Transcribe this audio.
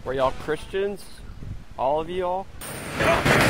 Were y'all Christians? All of you all? Yeah.